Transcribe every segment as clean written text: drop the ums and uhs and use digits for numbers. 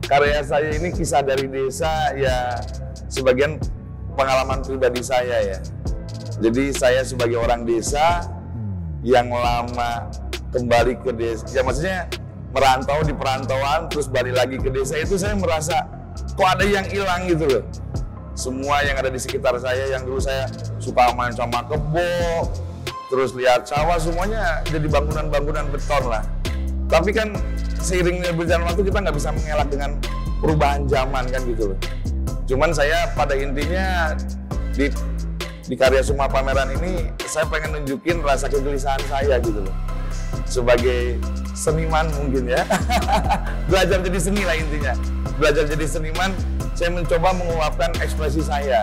karya saya ini kisah dari desa, ya sebagian pengalaman pribadi saya ya. Jadi saya sebagai orang desa yang lama kembali ke desa, ya maksudnya merantau di perantauan terus balik lagi ke desa, itu saya merasa kok ada yang hilang gitu loh. Semua yang ada di sekitar saya yang dulu saya suka main sama kebo, terus lihat sawah, semuanya jadi bangunan-bangunan beton lah. Tapi kan seiringnya berjalan waktu kita nggak bisa mengelak dengan perubahan zaman kan gitu loh. Cuman saya pada intinya di karya Suma Pameran ini saya pengen nunjukin rasa kegelisahan saya gitu loh. Sebagai seniman mungkin ya, belajar jadi seni lah intinya. Belajar jadi seniman, saya mencoba mengungkapkan ekspresi saya.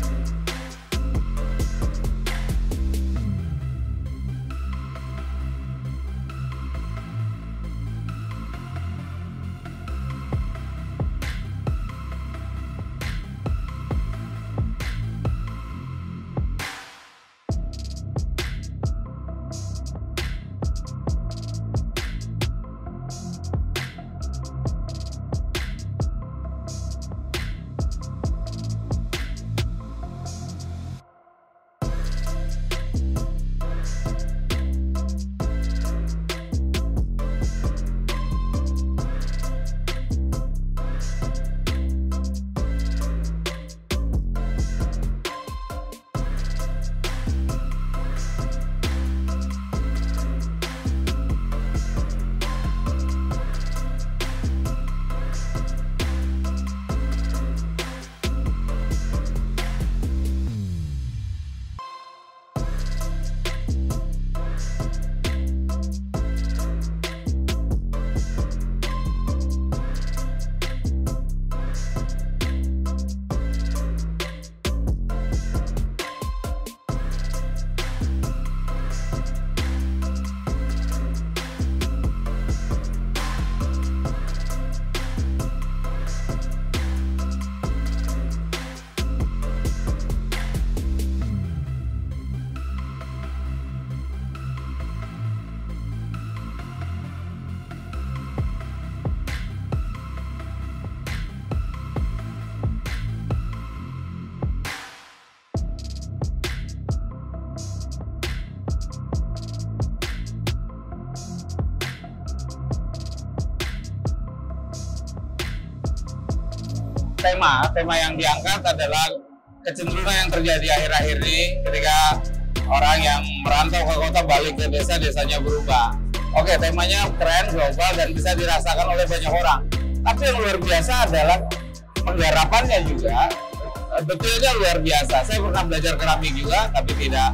Tema yang diangkat adalah kecenderungan yang terjadi akhir-akhir ini ketika orang yang merantau ke kota balik ke desa, desanya berubah. Oke, temanya keren, global, dan bisa dirasakan oleh banyak orang. Tapi yang luar biasa adalah penggarapannya juga detailnya luar biasa. Saya pernah belajar keramik juga, tapi tidak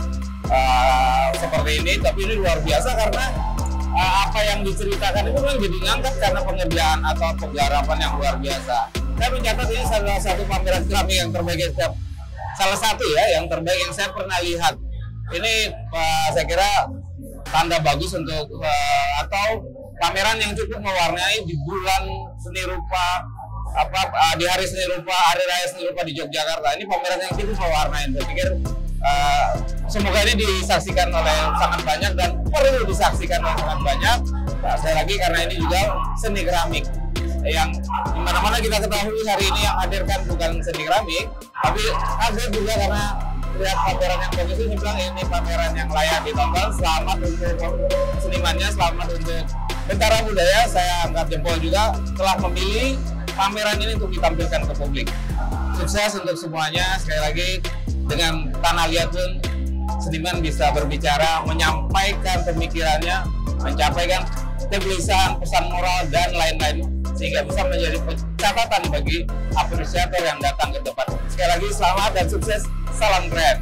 seperti ini. Tapi ini luar biasa karena apa yang diceritakan itu memang jadi ngangkat karena pengerjaan atau penggarapan yang luar biasa. Saya mencatat ini salah satu pameran keramik yang terbaik yang terbaik yang saya pernah lihat. Ini saya kira tanda bagus untuk atau pameran yang cukup mewarnai di bulan seni rupa di hari seni rupa, hari raya seni rupa di Yogyakarta. Ini pameran yang cukup mewarnai. Saya pikir semoga ini disaksikan oleh sangat banyak dan perlu disaksikan oleh sangat banyak. Sekali lagi karena ini juga seni keramik yang dimana-mana kita ketahui hari ini yang hadirkan bukan seni keramik, tapi hadir juga karena lihat pameran yang bagus ini, bilang ini pameran yang layak ditonton. Selamat untuk senimannya, selamat untuk Bentara Budaya. Saya angkat jempol juga telah memilih pameran ini untuk ditampilkan ke publik. Sukses untuk semuanya. Sekali lagi, dengan Tanah Liat pun seniman bisa berbicara, menyampaikan pemikirannya, menyampaikan kegelisahan, pesan moral, dan lain-lain, sehingga bisa menjadi catatan bagi apresiator yang datang ke tempat. Sekali lagi selamat dan sukses, salam keren.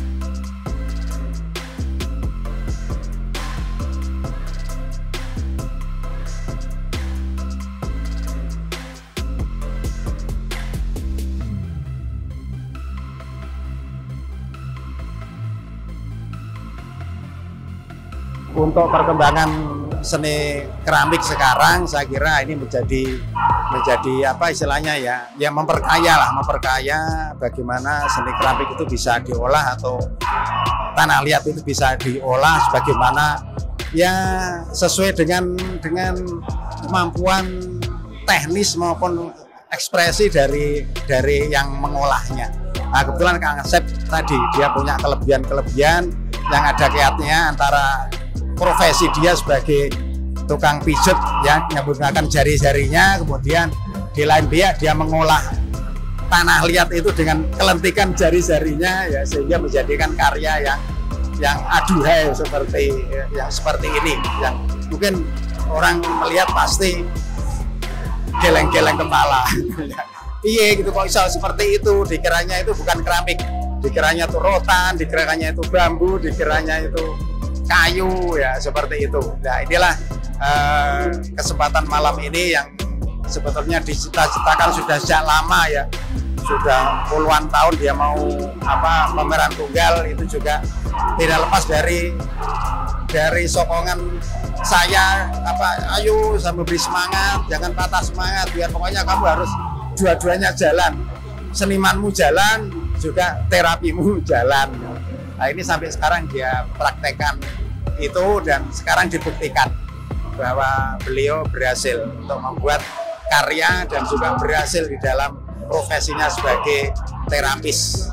Untuk perkembangan seni keramik sekarang, saya kira ini menjadi apa istilahnya ya memperkaya bagaimana seni keramik itu bisa diolah atau tanah liat itu bisa diolah sebagaimana ya sesuai dengan kemampuan teknis maupun ekspresi dari yang mengolahnya. Nah, kebetulan Kang Asep tadi dia punya kelebihan-kelebihan yang ada kaitannya antara profesi dia sebagai tukang pijat ya, menggunakan jari-jarinya, kemudian di lain pihak dia mengolah tanah liat itu dengan kelentikan jari-jarinya ya, sehingga menjadikan karya yang aduhai seperti ini, yang mungkin orang melihat pasti geleng-geleng kepala. Iya gitu, kok bisa seperti itu, dikiranya itu bukan keramik, dikiranya itu rotan, dikiranya itu bambu, dikiranya itu kayu ya, seperti itu. Nah inilah kesempatan malam ini yang sebetulnya dicita-citakan sudah sejak lama ya, sudah puluhan tahun dia mau pameran tunggal. Itu juga tidak lepas dari sokongan saya, ayo sambil beri semangat, jangan patah semangat, biar pokoknya kamu harus dua-duanya jalan, senimanmu jalan, juga terapimu jalan. Nah ini sampai sekarang dia praktekkan itu, dan sekarang dibuktikan bahwa beliau berhasil untuk membuat karya dan juga berhasil di dalam profesinya sebagai terapis.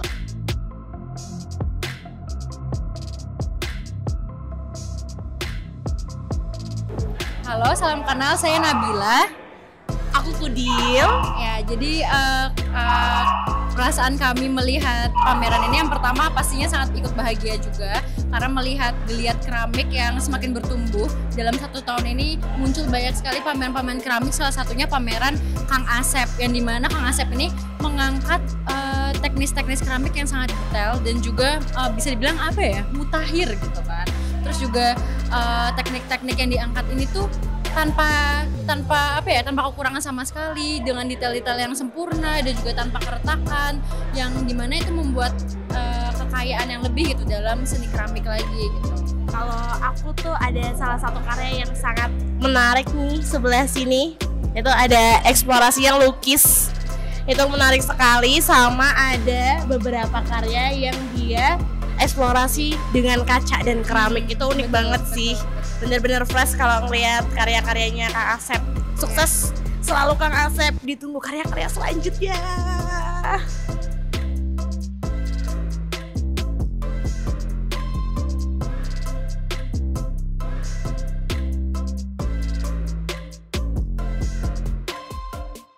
Halo, salam kenal, saya Nabila. Aku Kudil. Ya, jadi perasaan kami melihat pameran ini yang pertama pastinya sangat ikut bahagia juga, karena melihat geliat keramik yang semakin bertumbuh. Dalam 1 tahun ini muncul banyak sekali pameran-pameran keramik, salah satunya pameran Kang Asep, yang dimana Kang Asep ini mengangkat teknis-teknis keramik yang sangat detail dan juga bisa dibilang mutakhir gitu kan. Terus juga teknik-teknik yang diangkat ini tuh tanpa kekurangan sama sekali, dengan detail-detail yang sempurna dan juga tanpa keretakan, yang dimana itu membuat kekayaan yang lebih gitu dalam seni keramik lagi gitu. Kalau aku tuh ada salah satu karya yang sangat menarik nih sebelah sini, itu ada eksplorasi yang lukis, itu menarik sekali. Sama ada beberapa karya yang dia eksplorasi dengan kaca dan keramik, itu unik banget sih. Bener-bener fresh kalau ngeliat karya-karyanya Kang Asep. Sukses selalu Kang Asep, ditunggu karya-karya selanjutnya.